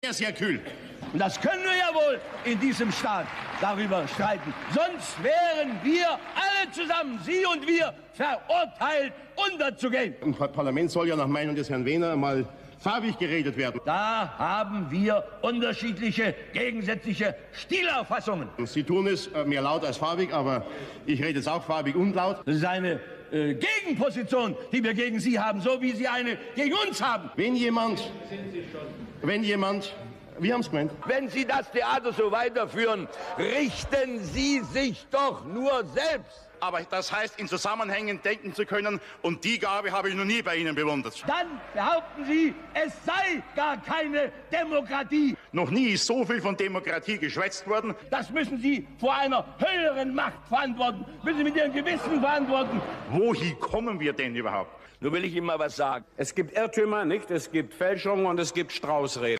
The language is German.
Sehr kühl. Und das können wir ja wohl in diesem Staat darüber streiten. Sonst wären wir alle zusammen, Sie und wir, verurteilt, unterzugehen. Im Parlament soll ja nach Meinung des Herrn Wehner mal farbig geredet werden. Da haben wir unterschiedliche, gegensätzliche Stilauffassungen. Sie tun es mehr laut als farbig, aber ich rede jetzt auch farbig und laut. Das ist eine Gegenposition, die wir gegen Sie haben, so wie Sie eine gegen uns haben. Wenn jemand, wie haben Sie gemeint? Wenn Sie das Theater so weiterführen, richten Sie sich doch nur selbst. Aber das heißt, in Zusammenhängen denken zu können, und die Gabe habe ich noch nie bei Ihnen bewundert. Dann behaupten Sie, es sei gar keine Demokratie. Noch nie ist so viel von Demokratie geschwätzt worden. Das müssen Sie vor einer höheren Macht verantworten, müssen Sie mit Ihrem Gewissen verantworten. Wohin kommen wir denn überhaupt? Nur will ich Ihnen mal was sagen. Es gibt Irrtümer, nicht? Es gibt Fälschungen und es gibt Straußreden.